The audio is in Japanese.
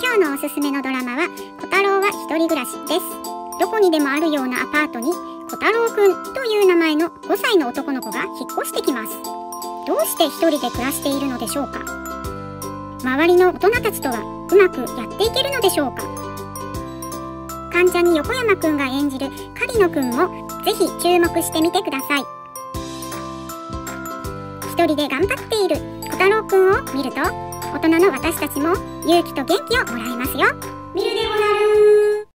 今日のおすすめのドラマは小太郎は一人暮らしです。どこにでもあるようなアパートに小太郎くんという名前の5歳の男の子が引っ越してきます。どうして一人で暮らしているのでしょうか。周りの大人たちとはうまくやっていけるのでしょうか。関ジャニ横山くんが演じる狩野くんもぜひ注目してみてください。一人で頑張っている小太郎くんを見ると大人の私たちも勇気と元気をもらえますよ。見るでござる。